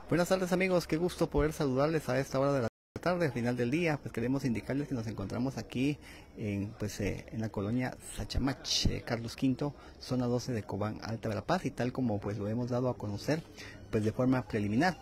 Buenas tardes amigos, qué gusto poder saludarles a esta hora de la tarde, al final del día. Pues queremos indicarles que nos encontramos aquí en la colonia Sachamach, Carlos V, zona 12 de Cobán, Alta Verapaz, y tal como pues lo hemos dado a conocer pues de forma preliminar,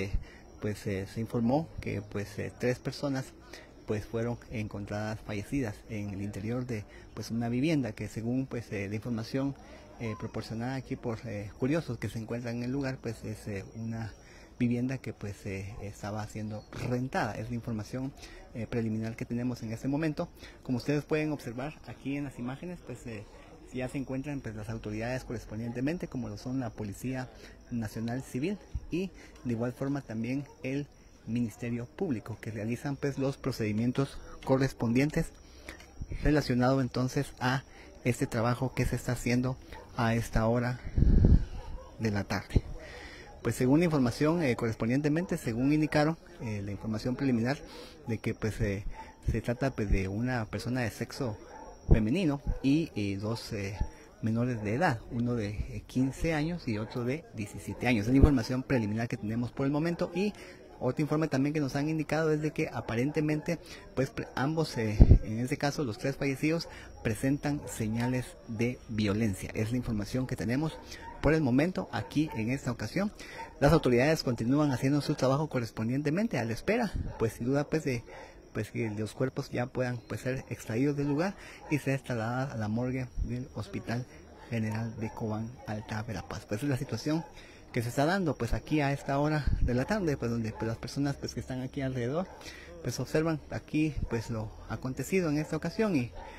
se informó que tres personas pues fueron encontradas fallecidas en el interior de pues una vivienda que, según la información proporcionada aquí por curiosos que se encuentran en el lugar, pues es una vivienda que estaba siendo rentada. Es la información preliminar que tenemos en este momento. Como ustedes pueden observar aquí en las imágenes, ya se encuentran las autoridades correspondientemente, como lo son la Policía Nacional Civil y de igual forma también el Ministerio Público, que realizan los procedimientos correspondientes relacionado entonces a este trabajo que se está haciendo a esta hora de la tarde. Pues según la información correspondientemente, según indicaron la información preliminar, de que se trata de una persona de sexo femenino y dos menores de edad, uno de 15 años y otro de 17 años. Es la información preliminar que tenemos por el momento. Y otro informe también que nos han indicado es de que aparentemente ambos, en este caso los tres fallecidos, presentan señales de violencia. Es la información que tenemos por el momento aquí en esta ocasión. Las autoridades continúan haciendo su trabajo correspondientemente, a la espera sin duda de que los cuerpos ya puedan ser extraídos del lugar y ser trasladados a la morgue del Hospital General de Cobán, Alta Verapaz. Es la situación que se está dando aquí a esta hora de la tarde, donde las personas que están aquí alrededor observan aquí lo acontecido en esta ocasión,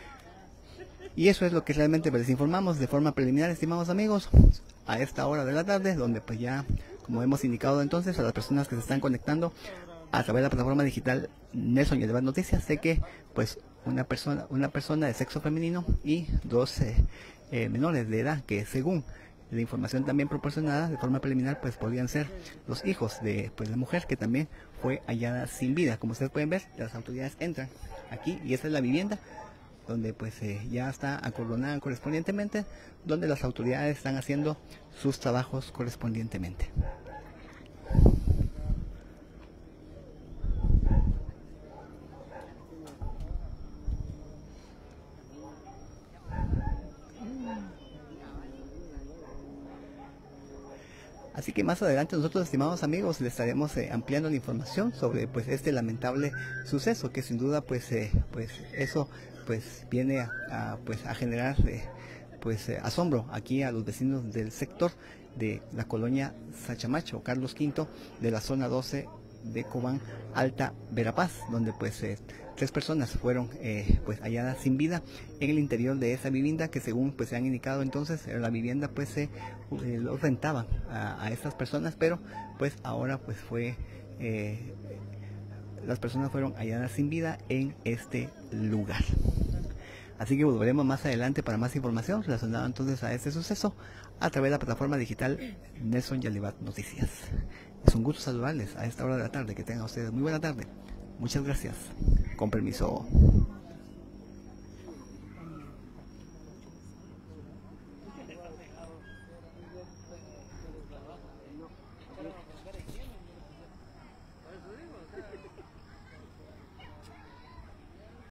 y eso es lo que realmente les informamos de forma preliminar, estimados amigos, a esta hora de la tarde, donde ya, como hemos indicado entonces a las personas que se están conectando a través de la plataforma digital Nelson Yalibat Noticias, sé que una persona de sexo femenino y dos menores de edad, que según la información también proporcionada de forma preliminar, podrían ser los hijos de la mujer que también fue hallada sin vida. Como ustedes pueden ver, las autoridades entran aquí y esta es la vivienda donde ya está acordonada correspondientemente, donde las autoridades están haciendo sus trabajos correspondientemente. Así que más adelante nosotros, estimados amigos, les estaremos ampliando la información sobre este lamentable suceso, que sin duda eso viene a generar asombro aquí a los vecinos del sector de la colonia Sachamach o Carlos V de la zona 12 de Cobán, Alta Verapaz, donde tres personas fueron halladas sin vida en el interior de esa vivienda, que según se han indicado entonces la vivienda lo rentaban a estas personas, pero ahora las personas fueron halladas sin vida en este lugar. Así que volveremos más adelante para más información relacionada entonces a este suceso a través de la plataforma digital Nelson Yalibat Noticias. Es un gusto saludarles a esta hora de la tarde. Que tengan ustedes muy buena tarde. Muchas gracias. Con permiso.